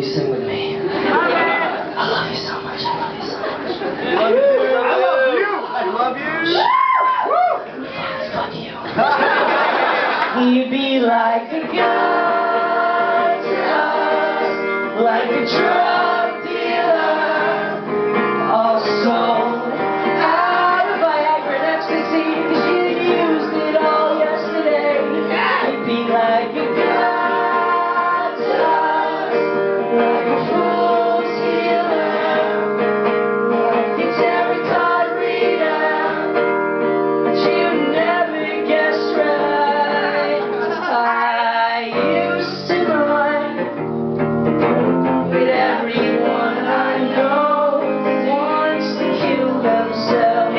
you sing with me? I love you so much. I love you so much. I love you. I love you. Fuck you. You'd be like a god to us, like a drug dealer, also out of Viagra and ecstasy, 'cause you used it all yesterday. You'd be like a god to us, like a fool's healer, like a tarot card reader, but you never guessed right. I used to mind with everyone I know wants to kill themselves.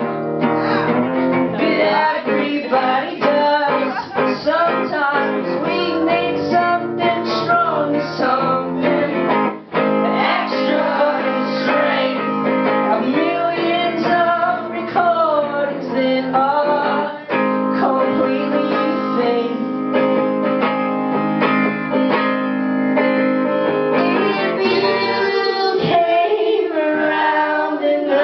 But everybody does. Sometimes we need something strong, something extra fucking strength. Millions of recordings that are completely fake. If you came around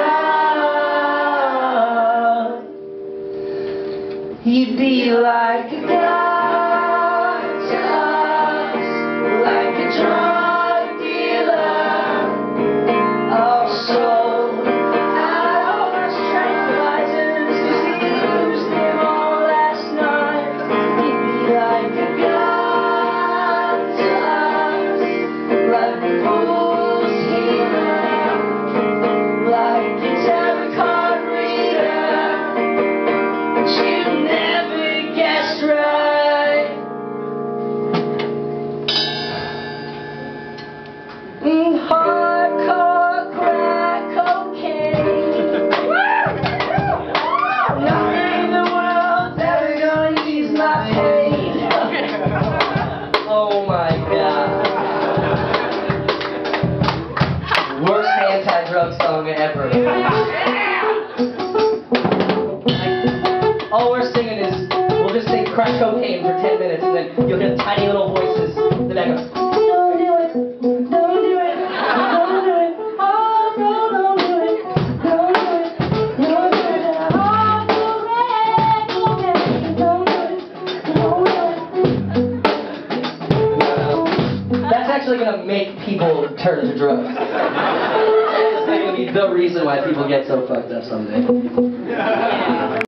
enough, you'd be like a god to us, like a drug dealer, also out of our tranquilizers, 'cause he used them all last night. You'd be like a god to us, like a fool's healer, like a tarot card reader, but you never guessed right. Hardcore crack cocaine. Nothing in the world's ever gonna ease my pain. Oh my god. Worst anti-drug song ever. All we're singing is, we'll just sing crack cocaine for 10 minutes and then you'll hear tiny little voices in the back go, don't do it, don't do it, don't do it, oh no, don't do it, don't do it, don't do it, oh don't do it, don't do it. That's actually gonna make people turn to drugs. That's gonna be the reason why people get so fucked up someday.